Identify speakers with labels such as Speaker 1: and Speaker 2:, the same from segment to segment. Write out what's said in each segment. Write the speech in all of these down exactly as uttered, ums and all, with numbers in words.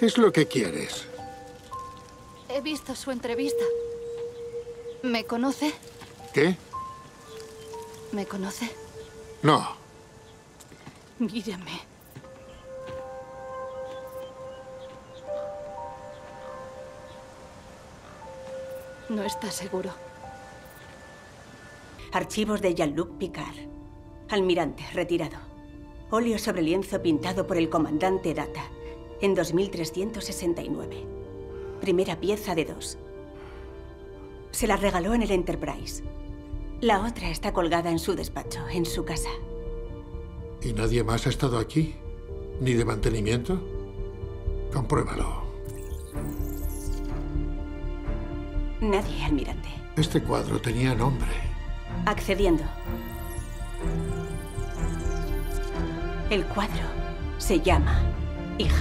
Speaker 1: es lo que quieres?
Speaker 2: He visto su entrevista. ¿Me conoce?
Speaker 1: ¿Qué?
Speaker 2: ¿Me conoce?
Speaker 1: No.
Speaker 2: Mírame. No está seguro.
Speaker 3: Archivos de Jean-Luc Picard. Almirante, retirado. Óleo sobre lienzo pintado por el comandante Data en dos mil trescientos sesenta y nueve. Primera pieza de dos. Se la regaló en el Enterprise. La otra está colgada en su despacho, en su casa.
Speaker 1: ¿Y nadie más ha estado aquí? ¿Ni de mantenimiento? Compruébalo.
Speaker 3: Nadie, almirante.
Speaker 1: Este cuadro tenía nombre.
Speaker 3: Accediendo. El cuadro se llama Hija.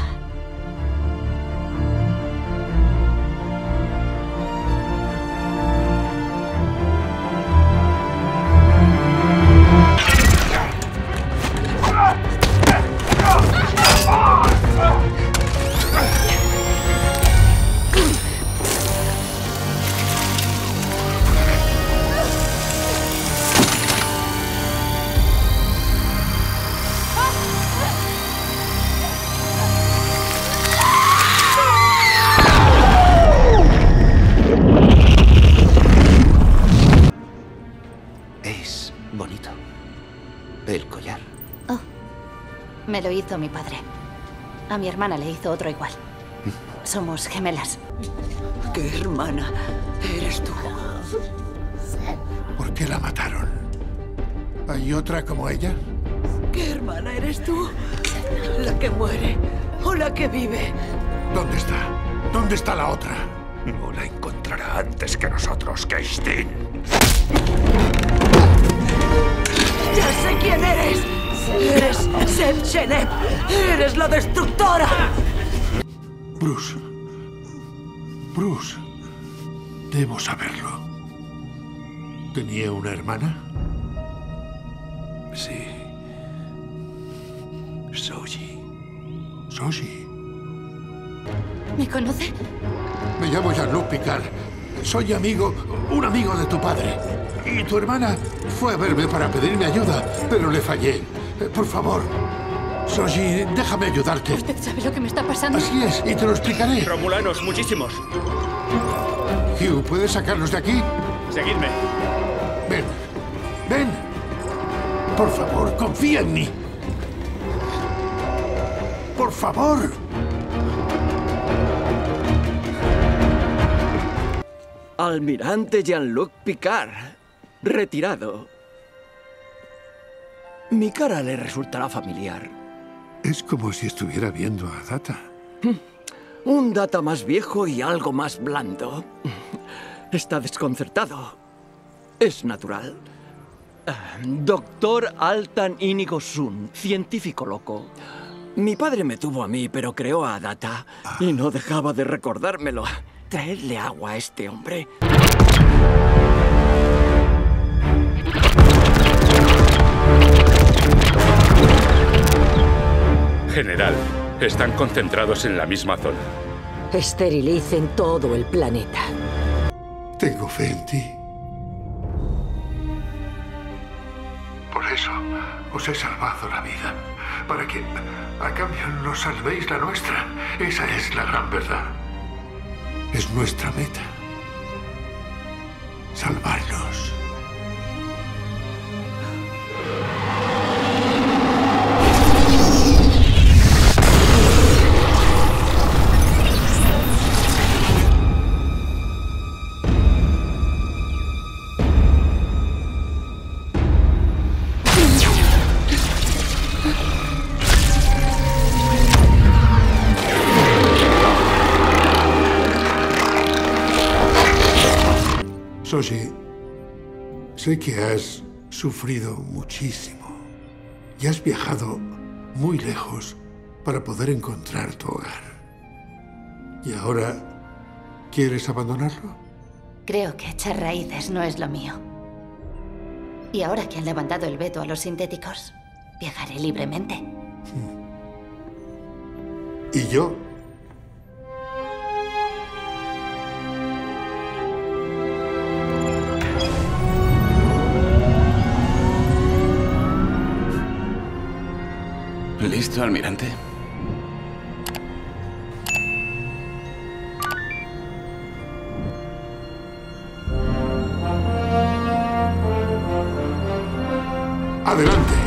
Speaker 4: Es bonito. El collar.
Speaker 2: Oh, me lo hizo mi padre. A mi hermana le hizo otro igual. Somos gemelas.
Speaker 3: ¿Qué hermana eres tú?
Speaker 1: ¿Por qué la mataron? ¿Hay otra como ella?
Speaker 3: ¿Qué hermana eres tú? ¿La que muere o la que vive?
Speaker 1: ¿Dónde está? ¿Dónde está la otra?
Speaker 5: No la encontrará antes que nosotros, Keistin.
Speaker 3: ¡Ya sé quién eres! ¡Eres Senchenep! ¡Eres la destructora!
Speaker 1: Bruce. Bruce. Debo saberlo. ¿Tenía una hermana?
Speaker 5: Sí. Soji.
Speaker 1: Soji.
Speaker 2: ¿Me conoce?
Speaker 1: Me llamo Jean-Luc Picard. Soy amigo, un amigo de tu padre. Y tu hermana fue a verme para pedirme ayuda, pero le fallé. Eh, Por favor, Soji, déjame ayudarte.
Speaker 2: ¿Usted sabe lo que me está pasando?
Speaker 1: Así es, y te lo explicaré.
Speaker 6: Romulanos, muchísimos.
Speaker 1: Hugh, ¿puedes sacarnos de aquí?
Speaker 6: Seguidme.
Speaker 1: Ven, ven. Por favor, confía en mí. Por favor.
Speaker 7: Almirante Jean-Luc Picard, retirado. Mi cara le resultará familiar.
Speaker 1: Es como si estuviera viendo a Data.
Speaker 7: Un Data más viejo y algo más blando. Está desconcertado. Es natural. Ah, Doctor Altan Inigo Sun, científico loco. Mi padre me tuvo a mí, pero creó a Data. Y no dejaba de recordármelo. Traedle agua a este hombre.
Speaker 5: General, están concentrados en la misma zona.
Speaker 8: Esterilicen todo el planeta.
Speaker 1: Tengo fe en ti. Por eso os he salvado la vida. Para que, a cambio, nos salvéis la nuestra. Esa es la gran verdad. Es nuestra meta. Salvarnos. Soji, sé que has sufrido muchísimo y has viajado muy lejos para poder encontrar tu hogar. ¿Y ahora quieres abandonarlo?
Speaker 2: Creo que echar raíces no es lo mío. Y ahora que han levantado el veto a los sintéticos, viajaré libremente.
Speaker 1: ¿Y yo?
Speaker 6: permiso, almirante?
Speaker 1: Adelante.